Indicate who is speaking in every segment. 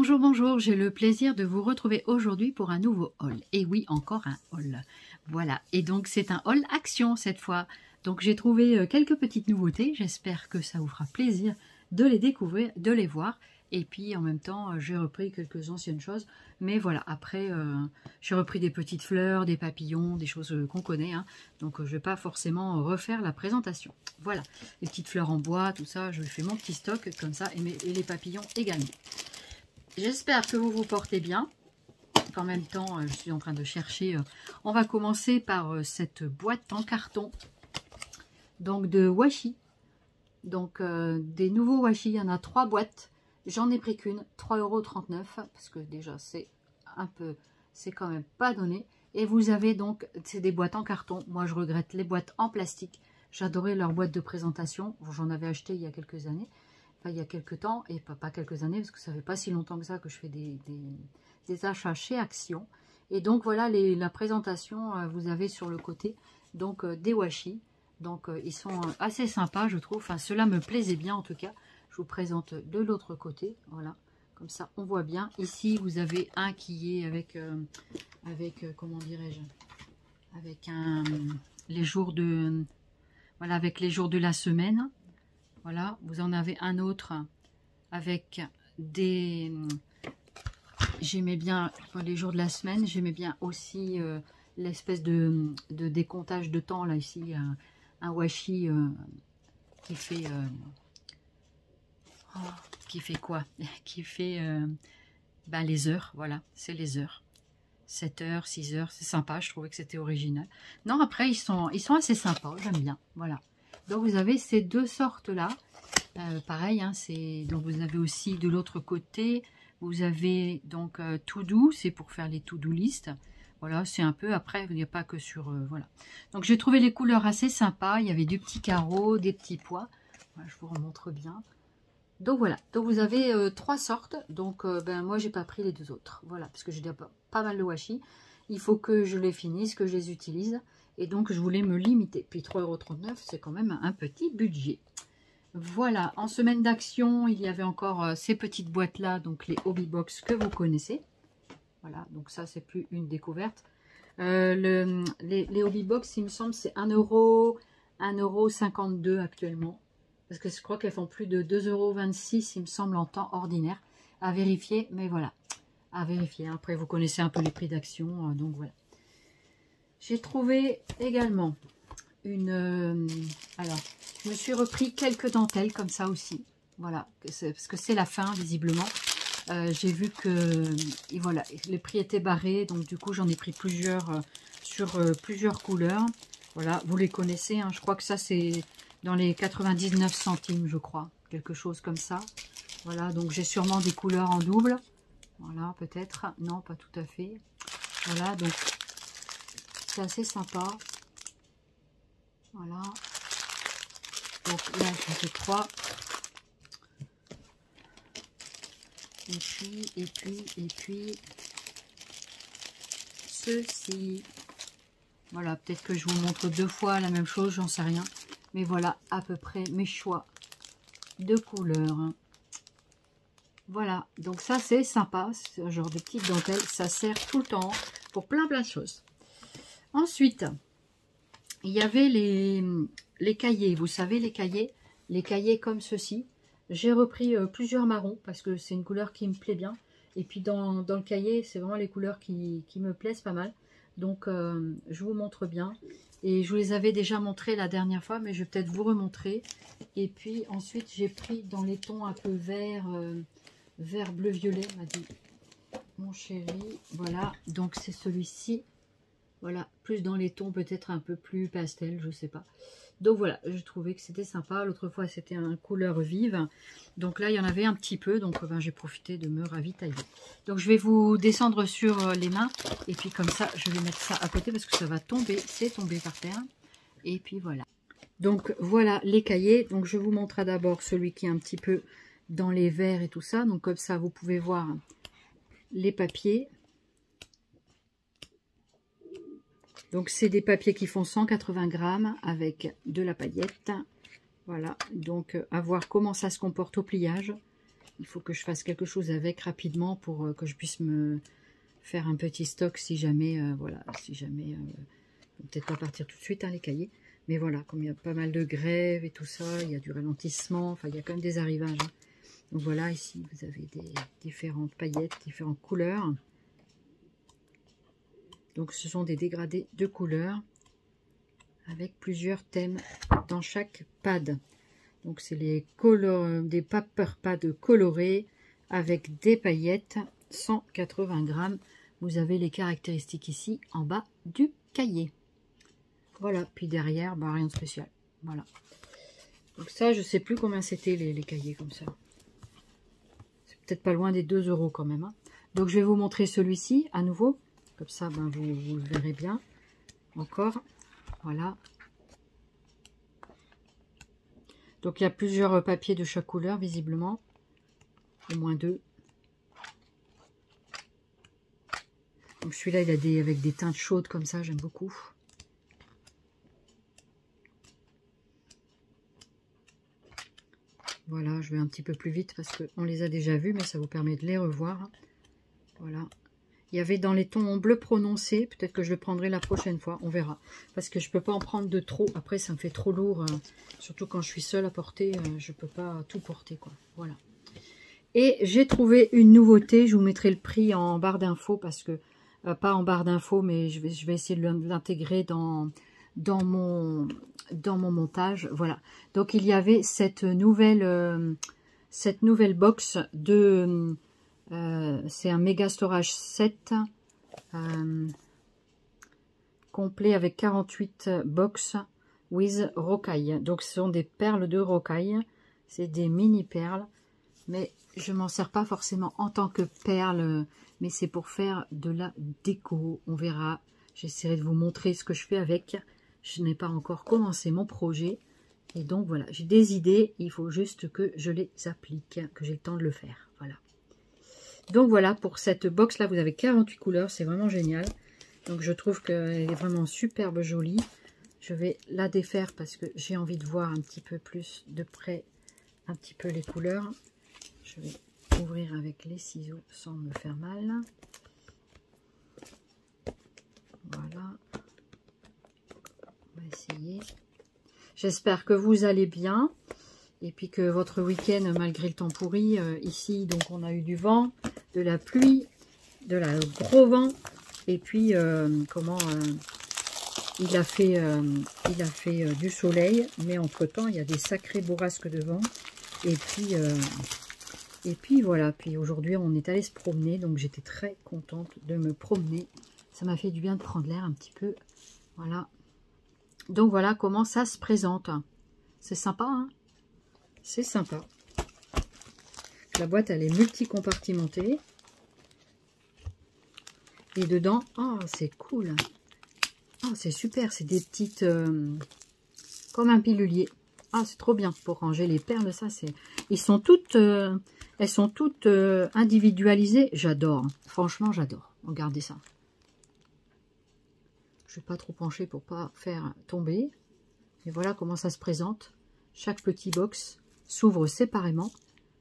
Speaker 1: Bonjour, bonjour, j'ai le plaisir de vous retrouver aujourd'hui pour un nouveau haul. Et oui, encore un haul. Voilà, et donc c'est un haul action cette fois. Donc j'ai trouvé quelques petites nouveautés, j'espère que ça vous fera plaisir de les découvrir, de les voir. Et puis en même temps, j'ai repris quelques anciennes choses. Mais voilà, après, j'ai repris des petites fleurs, des papillons, des choses qu'on connaît. Hein. Donc je ne vais pas forcément refaire la présentation. Voilà, les petites fleurs en bois, tout ça, je fais mon petit stock comme ça. Et les papillons également. J'espère que vous vous portez bien. En même temps, je suis en train de chercher. On va commencer par cette boîte en carton. Donc de washi. Donc des nouveaux washi. Il y en a 3 boîtes. J'en ai pris qu'une. 3,39 €. Parce que déjà, c'est un peu... C'est quand même pas donné. Et vous avez donc... C'est des boîtes en carton. Moi, je regrette les boîtes en plastique. J'adorais leur boîte de présentation. J'en avais acheté il y a quelques années. Enfin, il y a quelques temps, et pas quelques années, parce que ça fait pas si longtemps que ça que je fais des achats chez Action. Et donc voilà la présentation, vous avez sur le côté donc des washi. Donc ils sont assez sympas, je trouve. Enfin, cela me plaisait bien en tout cas. Je vous présente de l'autre côté, voilà. Comme ça, on voit bien. Ici, vous avez un qui est avec comment dirais-je, avec les jours de, voilà, avec les jours de la semaine. Voilà, vous en avez un autre avec des... J'aimais bien, pour les jours de la semaine, j'aimais bien aussi l'espèce de décomptage de temps, là, ici, un washi qui fait... qui fait quoi? Qui fait ben, les heures, voilà, c'est les heures. 7 heures, 6 heures, c'est sympa, je trouvais que c'était original. Non, après, ils sont assez sympas, j'aime bien, voilà. Donc, vous avez ces deux sortes-là. Pareil, hein, donc vous avez aussi de l'autre côté, vous avez donc to do, c'est pour faire les to do list. Voilà, c'est un peu, après, il n'y a pas que sur... voilà. Donc, j'ai trouvé les couleurs assez sympas. Il y avait du petit carreau, des petits pois. Voilà, je vous remontre bien. Donc, voilà. Donc, vous avez 3 sortes. Donc, ben, moi, j'ai pas pris les 2 autres. Voilà, parce que j'ai déjà pas mal de washi. Il faut que je les finisse, que je les utilise. Et donc, je voulais me limiter. Puis, 3,39 €, c'est quand même un petit budget. Voilà, en semaine d'action, il y avait encore ces petites boîtes-là, donc les Hobby Box que vous connaissez. Voilà, donc ça, c'est plus une découverte. Les Hobby Box, il me semble, c'est 1,52 € actuellement. Parce que je crois qu'elles font plus de 2,26 €, il me semble, en temps ordinaire. À vérifier, mais voilà, à vérifier. Après, vous connaissez un peu les prix d'action, donc voilà. J'ai trouvé également alors, je me suis repris quelques dentelles comme ça aussi. Voilà, parce que c'est la fin, visiblement. J'ai vu que et voilà, les prix étaient barrés, donc du coup, j'en ai pris plusieurs sur plusieurs couleurs. Voilà, vous les connaissez, hein, je crois que ça, c'est dans les 99 centimes, je crois. Quelque chose comme ça. Voilà, donc j'ai sûrement des couleurs en double. Voilà, peut-être. Non, pas tout à fait. Voilà, donc c'est assez sympa. Voilà. Donc là, j'en fais 3. Et puis, ceci. Voilà, peut-être que je vous montre 2 fois la même chose, j'en sais rien. Mais voilà, à peu près mes choix de couleurs. Voilà, donc ça, c'est sympa. Ce genre de petite dentelle, ça sert tout le temps pour plein de choses. Ensuite, il y avait les cahiers, vous savez, les cahiers comme ceci. J'ai repris plusieurs marrons parce que c'est une couleur qui me plaît bien. Et puis dans le cahier, c'est vraiment les couleurs qui me plaisent pas mal. Donc je vous montre bien. Et je vous les avais déjà montrés la dernière fois, mais je vais peut-être vous remontrer. Et puis ensuite, j'ai pris dans les tons un peu vert, vert bleu-violet, m'a dit mon chéri. Voilà, donc c'est celui-ci. Voilà, plus dans les tons peut-être un peu plus pastel, je sais pas. Donc voilà, je trouvais que c'était sympa. L'autre fois, c'était une couleur vive. Donc là, il y en avait un petit peu. Donc ben, j'ai profité de me ravitailler. Donc je vais vous descendre sur les mains. Et puis comme ça, je vais mettre ça à côté parce que ça va tomber. C'est tombé par terre. Et puis voilà. Donc voilà les cahiers. Donc je vous montre d'abord celui qui est un petit peu dans les verts et tout ça. Donc comme ça, vous pouvez voir les papiers. Donc, c'est des papiers qui font 180 grammes avec de la paillette. Voilà, donc à voir comment ça se comporte au pliage. Il faut que je fasse quelque chose avec rapidement pour que je puisse me faire un petit stock si jamais, voilà, si jamais, peut-être pas partir tout de suite, hein, les cahiers. Mais voilà, comme il y a pas mal de grèves et tout ça, il y a du ralentissement, enfin il y a quand même des arrivages. Hein. Donc voilà, ici vous avez des différentes paillettes, différentes couleurs. Donc ce sont des dégradés de couleurs avec plusieurs thèmes dans chaque pad. Donc c'est des paper pads colorés avec des paillettes, 180 grammes. Vous avez les caractéristiques ici en bas du cahier. Voilà, puis derrière, bah, rien de spécial. Voilà. Donc ça, je sais plus combien c'était les cahiers comme ça. C'est peut-être pas loin des 2 € quand même. Hein. Donc je vais vous montrer celui-ci à nouveau. Comme ça, ben, vous le verrez bien. Encore. Voilà. Donc il y a plusieurs papiers de chaque couleur, visiblement. Au moins 2. Donc celui-là, il a avec des teintes chaudes comme ça, j'aime beaucoup. Voilà, je vais un petit peu plus vite parce qu'on les a déjà vus, mais ça vous permet de les revoir. Voilà. Il y avait dans les tons bleu prononcé, peut-être que je le prendrai la prochaine fois, on verra. Parce que je ne peux pas en prendre de trop, après ça me fait trop lourd, surtout quand je suis seule à porter, je ne peux pas tout porter, quoi. Voilà. Et j'ai trouvé une nouveauté, je vous mettrai le prix en barre d'infos, parce que, pas en barre d'infos, mais je vais essayer de l'intégrer dans mon montage. Voilà. Donc il y avait cette nouvelle box de... c'est un méga storage 7 complet avec 48 box with rocaille. Donc ce sont des perles de rocaille, c'est des mini perles, mais je m'en sers pas forcément en tant que perles, mais c'est pour faire de la déco. On verra, j'essaierai de vous montrer ce que je fais avec. Je n'ai pas encore commencé mon projet et donc voilà, j'ai des idées, il faut juste que je les applique, que j'ai le temps de le faire. Voilà. Donc voilà, pour cette box là, vous avez 48 couleurs, c'est vraiment génial. Donc je trouve qu'elle est vraiment superbe jolie. Je vais la défaire parce que j'ai envie de voir un petit peu plus de près, un petit peu les couleurs. Je vais ouvrir avec les ciseaux sans me faire mal. Voilà. On va essayer. J'espère que vous allez bien. Et puis que votre week-end, malgré le temps pourri, ici, donc on a eu du vent, de la pluie, de la gros vent. Et puis, il a fait du soleil. Mais entre-temps, il y a des sacrées bourrasques de vent. Et puis voilà. Puis aujourd'hui, on est allé se promener. Donc j'étais très contente de me promener. Ça m'a fait du bien de prendre l'air un petit peu. Voilà. Donc voilà comment ça se présente. C'est sympa, hein? C'est sympa. La boîte, elle est multi-compartimentée. Et dedans, oh, c'est cool. Oh, c'est super. C'est des petites... comme un pilulier. Ah, c'est trop bien pour ranger les perles. Ça, c'est... Elles sont toutes individualisées. J'adore. Franchement, j'adore. Regardez ça. Je ne vais pas trop pencher pour pas faire tomber. Et voilà comment ça se présente. Chaque petit box s'ouvre séparément.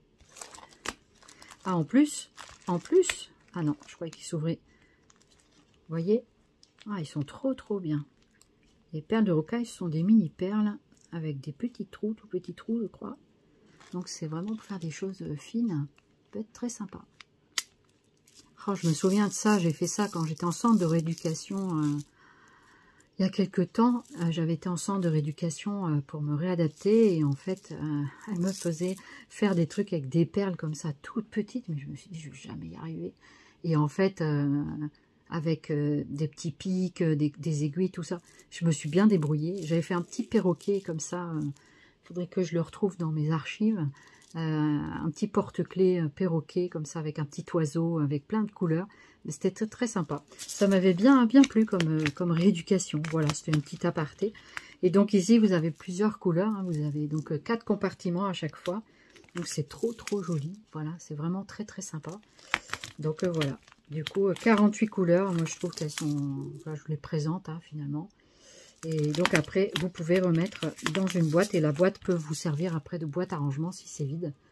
Speaker 1: Ah, en plus, ah non, je croyais qu'ils s'ouvraient. Vous voyez? Ah, ils sont trop bien. Les perles de rocaille, ce sont des mini perles avec des petits trous, tout petits trous, je crois. Donc, c'est vraiment pour faire des choses fines. Ça peut être très sympa. Oh, je me souviens de ça, j'ai fait ça quand j'étais en centre de rééducation. Il y a quelques temps, j'avais été en centre de rééducation pour me réadapter et en fait, elle me faisait faire des trucs avec des perles comme ça, toutes petites, mais je me suis dit, je ne vais jamais y arriver. Et en fait, avec des petits pics, des aiguilles, tout ça, je me suis bien débrouillée. J'avais fait un petit perroquet comme ça, il faudrait que je le retrouve dans mes archives. Un petit porte-clés perroquet comme ça, avec un petit oiseau, avec plein de couleurs. C'était très, très sympa. Ça m'avait bien plu comme rééducation. Voilà, c'était une petite aparté. Et donc ici, vous avez plusieurs couleurs. Hein. Vous avez donc 4 compartiments à chaque fois. Donc c'est trop joli. Voilà, c'est vraiment très sympa. Donc voilà. Du coup, 48 couleurs. Moi, je trouve qu'elles sont... Enfin, je vous les présente hein, finalement. Et donc après, vous pouvez remettre dans une boîte. Et la boîte peut vous servir après de boîte à rangement si c'est vide.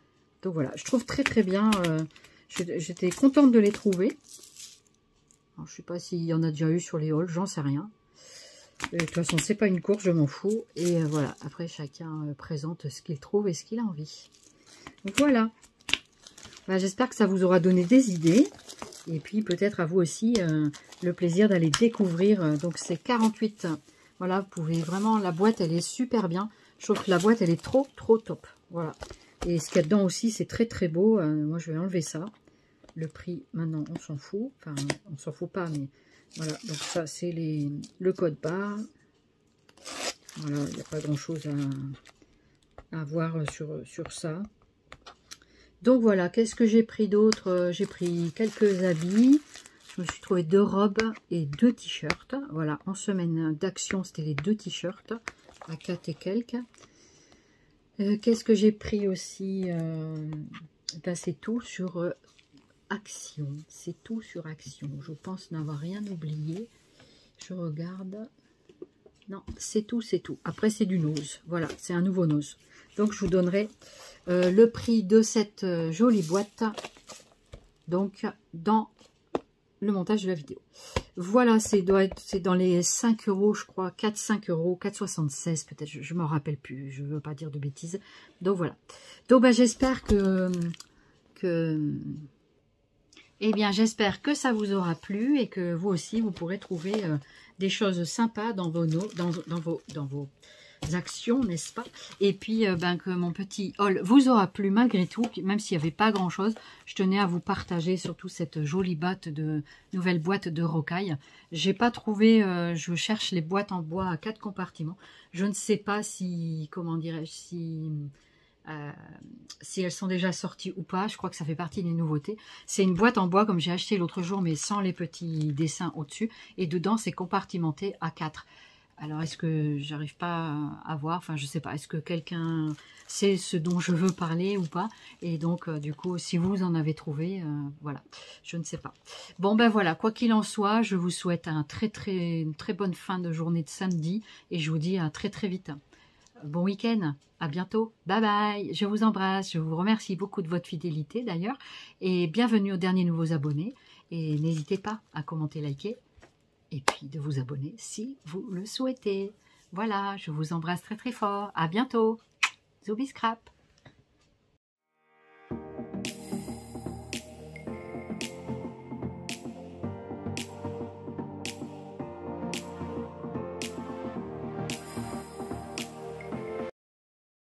Speaker 1: Donc voilà, je trouve très très bien. J'étais contente de les trouver. Alors, je ne sais pas s'il y en a déjà eu sur les hauls, j'en sais rien. De toute façon, c'est pas une course, je m'en fous. Et voilà, après chacun présente ce qu'il trouve et ce qu'il a envie. Donc voilà. Bah, j'espère que ça vous aura donné des idées. Et puis peut-être à vous aussi le plaisir d'aller découvrir. Donc c'est 48. Voilà, vous pouvez vraiment, la boîte elle est super bien. Je trouve que la boîte elle est trop top. Voilà. Et ce qu'il y a dedans aussi c'est très très beau. Moi je vais enlever ça. Le prix maintenant on s'en fout. Enfin on s'en fout pas mais voilà. Donc ça c'est le code barre. Voilà, il n'y a pas grand chose à voir sur ça. Donc voilà, qu'est-ce que j'ai pris d'autre? J'ai pris quelques habits. Je me suis trouvé 2 robes et 2 t-shirts. Voilà, en semaine d'action, c'était les 2 t-shirts à 4 et quelques. Qu'est-ce que j'ai pris aussi? Ben, c'est tout sur Action. C'est tout sur Action. Je pense n'avoir rien oublié. Je regarde. Non, c'est tout, c'est tout. Après, c'est du nose. Voilà, c'est un nouveau nose. Donc, je vous donnerai le prix de cette jolie boîte. Donc, dans le montage de la vidéo. Voilà, c'est dans les 5 euros, je crois. 4-5 euros, 4,76 peut-être. Je ne me rappelle plus. Je ne veux pas dire de bêtises. Donc, voilà. Donc, ben, j'espère eh bien, j'espère que ça vous aura plu et que vous aussi, vous pourrez trouver des choses sympas dans vos actions, n'est-ce pas? Et puis, ben, que mon petit haul vous aura plu malgré tout, même s'il n'y avait pas grand-chose. Je tenais à vous partager surtout cette jolie nouvelle boîte de rocaille. J'ai pas trouvé, je cherche les boîtes en bois à 4 compartiments. Je ne sais pas si, comment dirais-je, si elles sont déjà sorties ou pas. Je crois que ça fait partie des nouveautés. C'est une boîte en bois comme j'ai acheté l'autre jour, mais sans les petits dessins au-dessus. Et dedans, c'est compartimenté à 4. Alors, est-ce que j'arrive pas à voir? Enfin, je sais pas. Est-ce que quelqu'un sait ce dont je veux parler ou pas? Et donc, du coup, si vous en avez trouvé, voilà. Je ne sais pas. Bon, ben voilà. Quoi qu'il en soit, je vous souhaite une très bonne fin de journée de samedi. Et je vous dis à très vite. Bon week-end, à bientôt, bye bye, je vous embrasse, je vous remercie beaucoup de votre fidélité d'ailleurs, et bienvenue aux derniers nouveaux abonnés, et n'hésitez pas à commenter, liker, et puis de vous abonner si vous le souhaitez. Voilà, je vous embrasse très fort, à bientôt, Zooby Scrap.